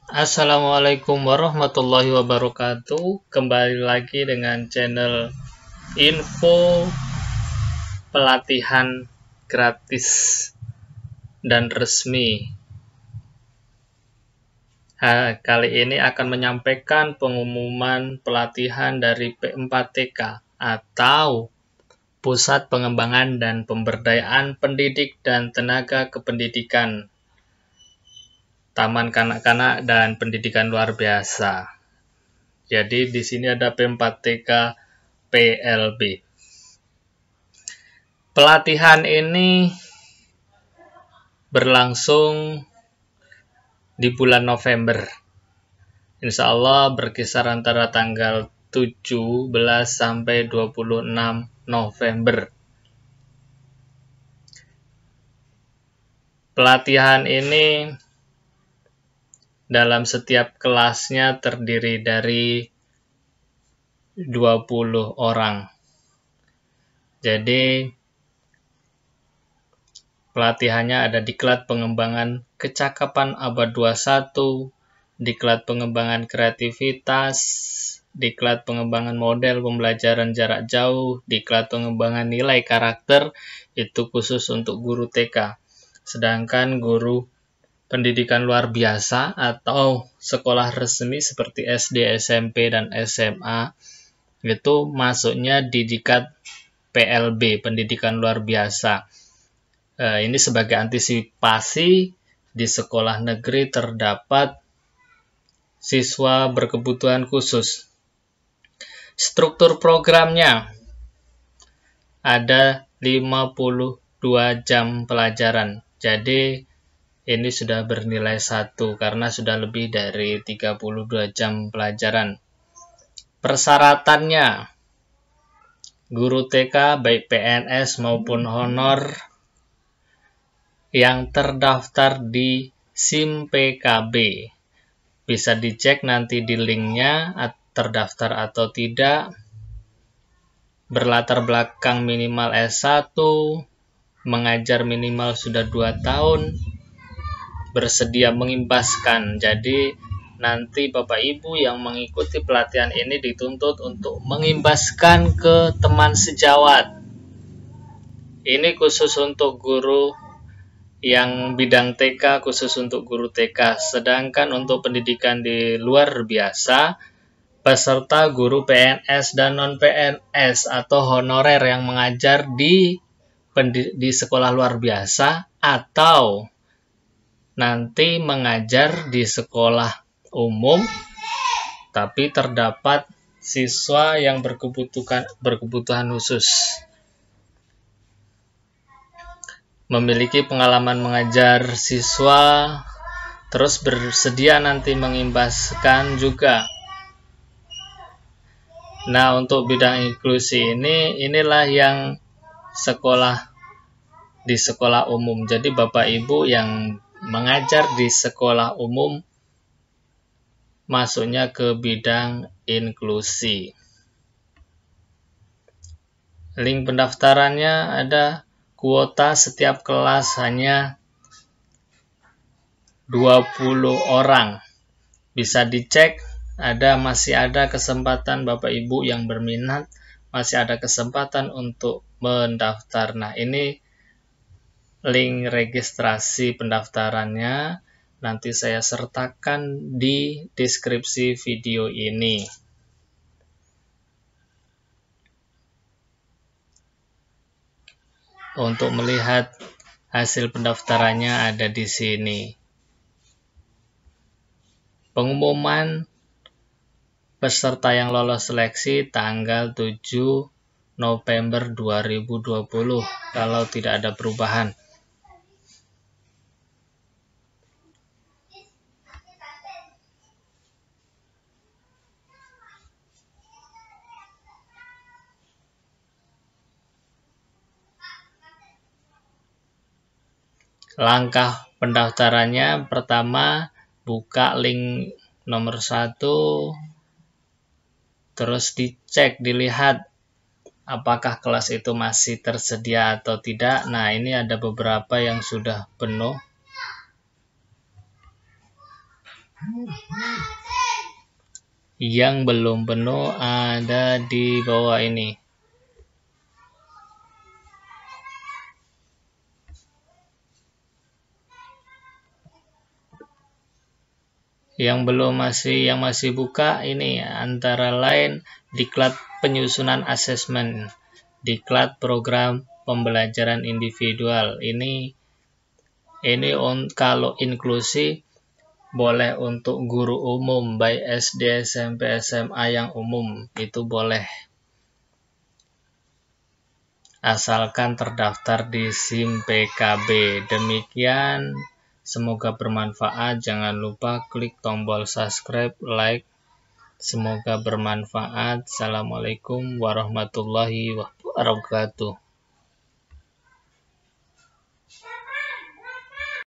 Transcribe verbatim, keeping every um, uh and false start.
Assalamualaikum warahmatullahi wabarakatuh. Kembali lagi dengan channel info pelatihan gratis dan resmi. Ha, kali ini akan menyampaikan pengumuman pelatihan dari P empat T K atau Pusat Pengembangan dan Pemberdayaan Pendidik dan Tenaga Kependidikan Taman Kanak-kanak dan Pendidikan Luar Biasa. Jadi di sini ada P empat T K P L B. Pelatihan ini berlangsung di bulan November. Insya Allah berkisar antara tanggal tujuh belas sampai dua puluh enam November. Pelatihan ini dalam setiap kelasnya terdiri dari dua puluh orang. Jadi pelatihannya ada diklat pengembangan kecakapan abad dua puluh satu, diklat pengembangan kreativitas, diklat pengembangan model pembelajaran jarak jauh, diklat pengembangan nilai karakter, itu khusus untuk guru T K. Sedangkan guru pendidikan luar biasa atau sekolah resmi seperti S D, S M P, dan S M A itu masuknya di diklat P L B, pendidikan luar biasa. Eh, ini sebagai antisipasi di sekolah negeri terdapat siswa berkebutuhan khusus. Struktur programnya ada lima puluh dua jam pelajaran. Jadi ini sudah bernilai satu karena sudah lebih dari tiga puluh dua jam pelajaran. Persyaratannya, guru T K baik P N S maupun honor yang terdaftar di SIM P K B. Bisa dicek nanti di linknya terdaftar atau tidak. Berlatar belakang minimal S satu, mengajar minimal sudah dua tahun, bersedia mengimbaskan. Jadi nanti Bapak Ibu yang mengikuti pelatihan ini dituntut untuk mengimbaskan ke teman sejawat. Ini khusus untuk guru yang bidang T K, khusus untuk guru T K. Sedangkan untuk pendidikan di luar biasa, peserta guru P N S dan non P N S atau honorer yang mengajar di di sekolah luar biasa atau nanti mengajar di sekolah umum, tapi terdapat siswa yang berkebutuhan berkebutuhan khusus. Memiliki pengalaman mengajar siswa, terus bersedia nanti mengimbaskan juga. Nah, untuk bidang inklusi ini, inilah yang sekolah di sekolah umum. Jadi Bapak Ibu yang mengajar di sekolah umum masuknya ke bidang inklusi. Link pendaftarannya ada. Kuota setiap kelas hanya dua puluh orang. Bisa dicek, ada masih ada kesempatan Bapak Ibu yang berminat, masih ada kesempatan untuk mendaftar. Nah, ini link registrasi pendaftarannya nanti saya sertakan di deskripsi video ini. Untuk melihat hasil pendaftarannya ada di sini. Pengumuman peserta yang lolos seleksi tanggal tujuh November dua ribu dua puluh kalau tidak ada perubahan. Langkah pendaftarannya, pertama buka link nomor satu, terus dicek, dilihat apakah kelas itu masih tersedia atau tidak. Nah, ini ada beberapa yang sudah penuh. Yang belum penuh ada di bawah ini. Yang belum masih yang masih buka ini antara lain diklat penyusunan asesmen, diklat program pembelajaran individual. Ini ini on, kalau inklusi boleh untuk guru umum baik S D, S M P, S M A yang umum itu boleh. Asalkan terdaftar di SIM P K B. Demikian, semoga bermanfaat. Jangan lupa klik tombol subscribe, like. Semoga bermanfaat. Assalamualaikum warahmatullahi wabarakatuh.